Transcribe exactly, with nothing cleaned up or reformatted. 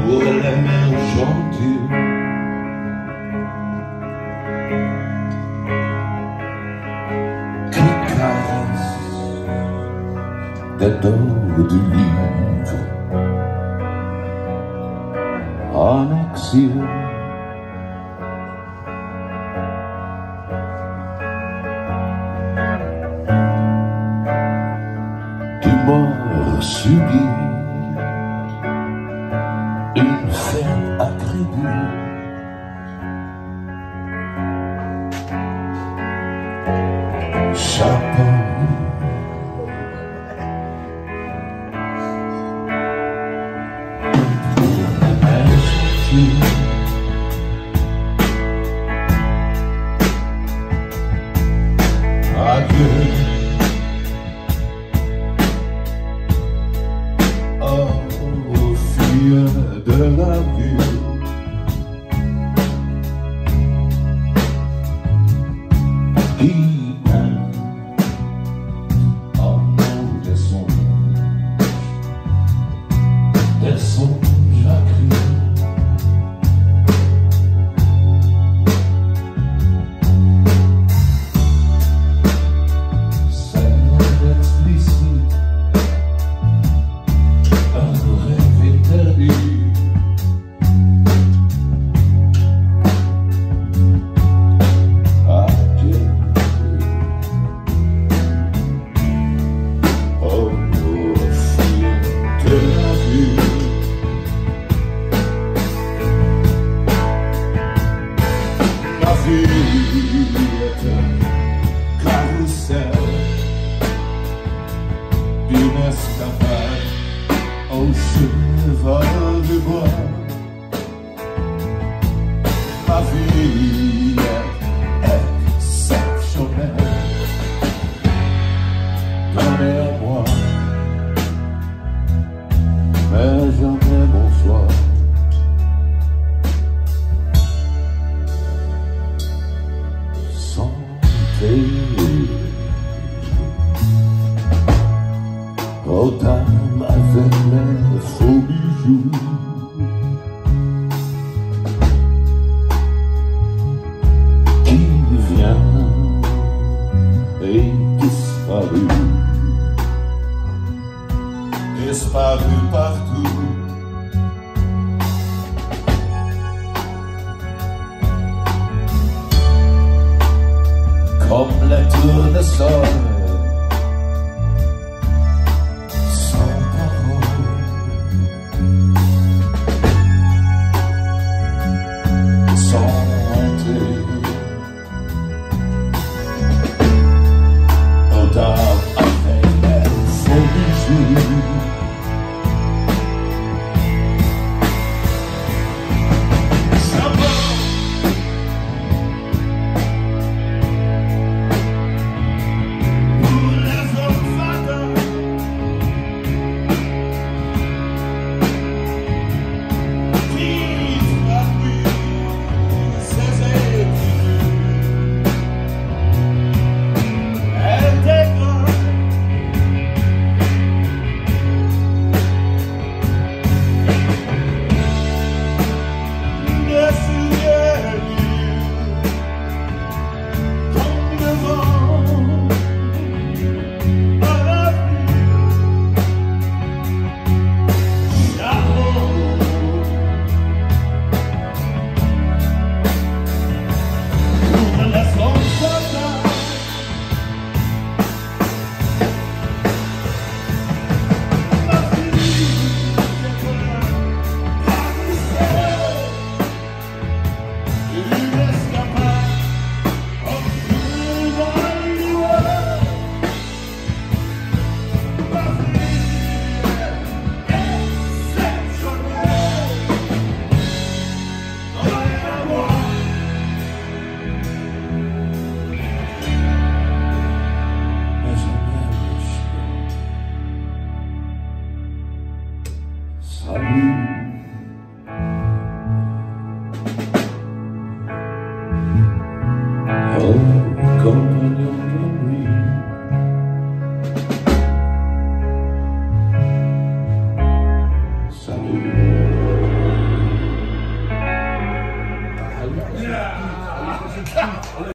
pour l'émergent Dieu. Qui caresse des dos de livre en exil. Du mort subit une ferme attribue. Chapeau Adieu. Oh, fille de la vie, qui aime en nous des songes, des songes à crier. Carrousel d'une escapade au cheval de bois. Ma vie est exceptionnelle, donnée à moi, mais jamais bonsoir. Aux dames avec les faux bijoux, qui vient et disparu, disparu partout. Comme les tournesols, sans parole, sans intérêt. Aux dames avec les faux bijoux, Salut.